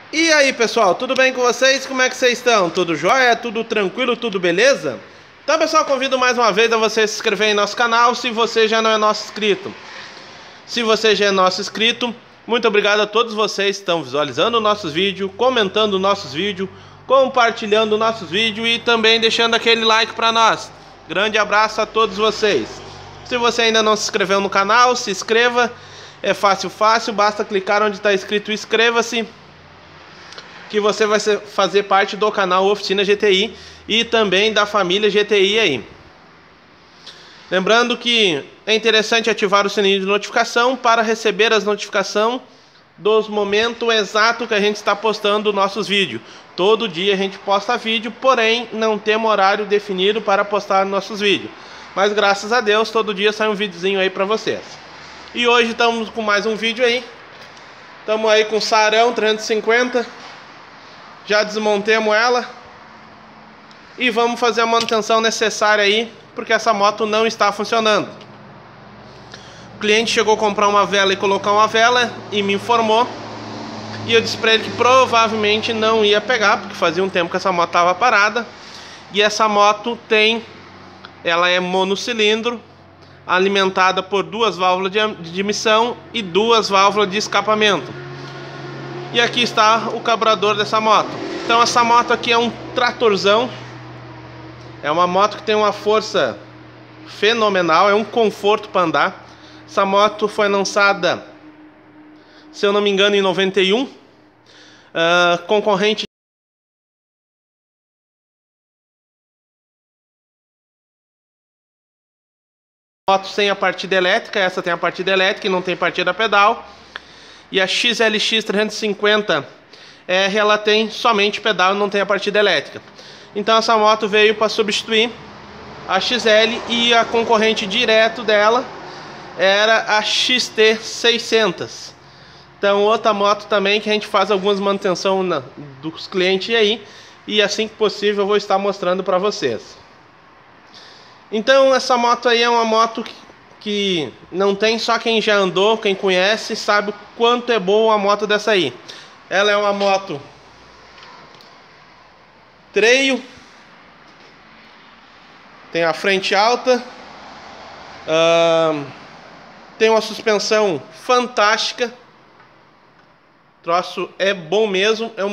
E aí pessoal, tudo bem com vocês? Como é que vocês estão? Tudo jóia? Tudo tranquilo? Tudo beleza? Então pessoal, convido mais uma vez a você se inscrever em nosso canal se você já não é nosso inscrito. Se você já é nosso inscrito, muito obrigado a todos vocês que estão visualizando nossos vídeos, comentando nossos vídeos, compartilhando nossos vídeos e também deixando aquele like para nós. Grande abraço a todos vocês. Se você ainda não se inscreveu no canal, se inscreva. É fácil, basta clicar onde está escrito inscreva-se, que você vai fazer parte do canal Oficina GTI e também da família GTI aí. Lembrando que é interessante ativar o sininho de notificação para receber as notificações dos momentos exatos que a gente está postando nossos vídeos. Todo dia a gente posta vídeo, porém não temos horário definido para postar nossos vídeos. Mas graças a Deus, todo dia sai um videozinho aí para vocês. E hoje estamos com mais um vídeo aí. Estamos aí com o Sarão 350. Já desmontemos ela e vamos fazer a manutenção necessária aí, porque essa moto não está funcionando. O cliente chegou a comprar uma vela e colocar uma vela e me informou, e eu disse para ele que provavelmente não ia pegar, porque fazia um tempo que essa moto estava parada. E essa moto ela é monocilindro, alimentada por duas válvulas de emissão e duas válvulas de escapamento. E aqui está o carburador dessa moto. Então essa moto aqui é um tratorzão. É uma moto que tem uma força fenomenal, é um conforto para andar. Essa moto foi lançada, se eu não me engano, em 91. Concorrente moto sem a partida elétrica, essa tem a partida elétrica e não tem partida pedal. E a XLX 350 ela tem somente pedal e não tem a partida elétrica. Então essa moto veio para substituir a XL, e a concorrente direto dela era a XT600. Então outra moto também que a gente faz algumas manutenção dos clientes aí, e assim que possível eu vou estar mostrando para vocês. Então essa moto aí é uma moto que não tem, só quem já andou, quem conhece, sabe o quanto é boa uma moto dessa aí. Ela é uma moto trail, tem a frente alta, tem uma suspensão fantástica, o troço é bom mesmo, é um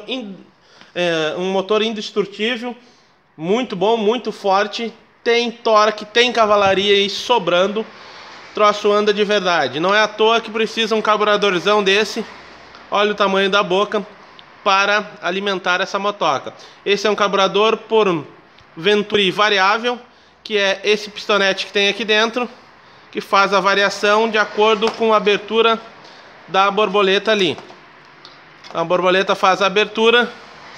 motor indestrutível, muito bom, muito forte. Tem torque, tem cavalaria aí sobrando. O troço anda de verdade. Não é à toa que precisa um carburadorzão desse. Olha o tamanho da boca para alimentar essa motoca. Esse é um carburador por Venturi variável, que é esse pistonete que tem aqui dentro, que faz a variação de acordo com a abertura da borboleta ali. A borboleta faz a abertura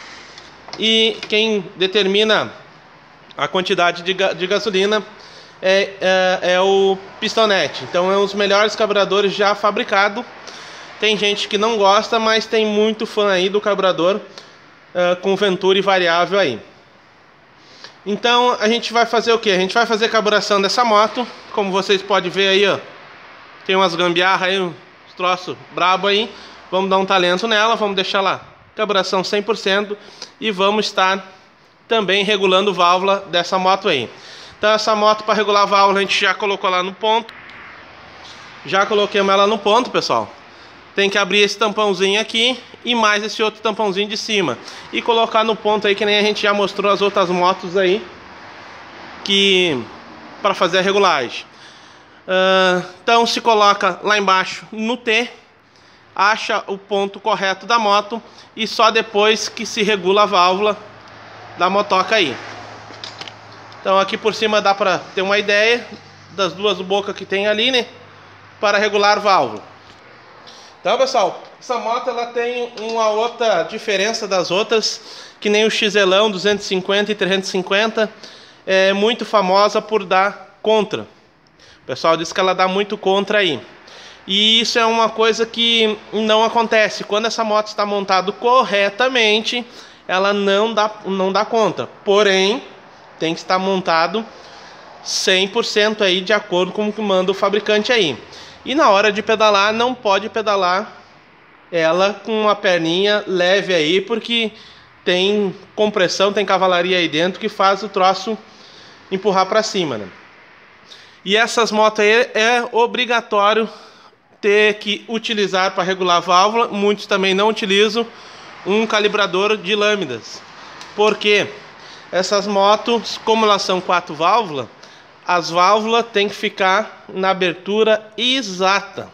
e quem determina a quantidade de gasolina é o pistonete. Então é um dos melhores carburadores já fabricado. Tem gente que não gosta, mas tem muito fã aí do carburador com Venturi variável aí. Então a gente vai fazer o que? A gente vai fazer a carburação dessa moto. Como vocês podem ver aí, ó, tem umas gambiarras aí, uns troços brabo aí. Vamos dar um talento nela, vamos deixar lá carburação 100% e vamos estar também regulando válvula dessa moto aí. Então essa moto, para regular a válvula, a gente já colocou lá no ponto. Já coloquemos ela no ponto, pessoal. Tem que abrir esse tampãozinho aqui e mais esse outro tampãozinho de cima e colocar no ponto aí, que nem a gente já mostrou as outras motos aí, que para fazer a regulagem. Então se coloca lá embaixo no T, acha o ponto correto da moto e só depois que se regula a válvula da motoca aí. Então aqui por cima dá para ter uma ideia das duas bocas que tem ali, né, para regular válvula. Então pessoal, essa moto ela tem uma outra diferença das outras, que nem o XLão 250 e 350 é muito famosa por dar contra. O pessoal diz que ela dá muito contra aí. E isso é uma coisa que não acontece. Quando essa moto está montada corretamente, ela não dá conta. Porém, tem que estar montado 100% aí de acordo com o que manda o fabricante aí. E na hora de pedalar, não pode pedalar ela com uma perninha leve aí, porque tem compressão, tem cavalaria aí dentro que faz o troço empurrar para cima, né? E essas motos aí é obrigatório ter que utilizar para regular a válvula. Muitos também não utilizam um calibrador de lâminas, porque essas motos, como elas são 4 válvulas, as válvulas têm que ficar na abertura exata.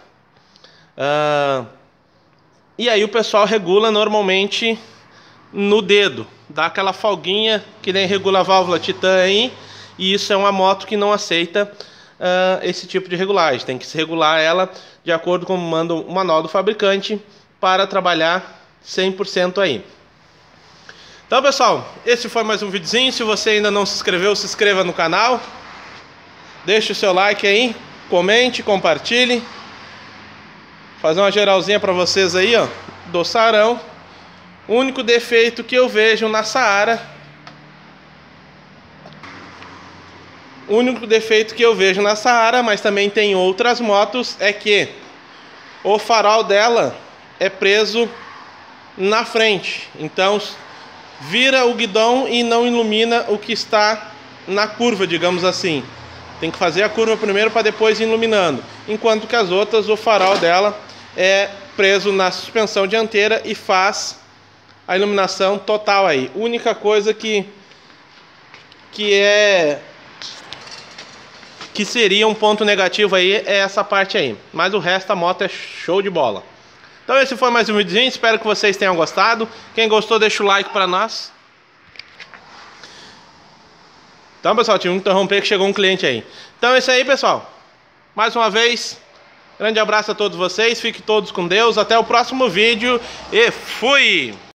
E aí o pessoal regula normalmente no dedo, dá aquela folguinha que nem regula a válvula Titan aí, e isso é uma moto que não aceita esse tipo de regulagem. Tem que se regular ela de acordo com manda o manual do fabricante para trabalhar 100% aí. Então, pessoal, esse foi mais um videozinho. Se você ainda não se inscreveu, se inscreva no canal, deixe o seu like aí, comente, compartilhe. Fazer uma geralzinha para vocês aí, ó, do Saarão. O único defeito que eu vejo na Saara, mas também tem outras motos, é que o farol dela é preso na frente. Então vira o guidão e não ilumina o que está na curva, digamos assim. Tem que fazer a curva primeiro para depois ir iluminando. Enquanto que as outras, o farol dela é preso na suspensão dianteira e faz a iluminação total aí. Única coisa que seria um ponto negativo aí é essa parte aí. Mas o resto da moto é show de bola. Então esse foi mais um videozinho. Espero que vocês tenham gostado. Quem gostou, deixa o like pra nós. Então, pessoal, tive que interromper que chegou um cliente aí. Então é isso aí, pessoal. Mais uma vez, grande abraço a todos vocês. Fiquem todos com Deus. Até o próximo vídeo e fui!